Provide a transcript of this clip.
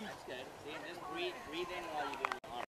That's good. See, and just breathe in while you do it.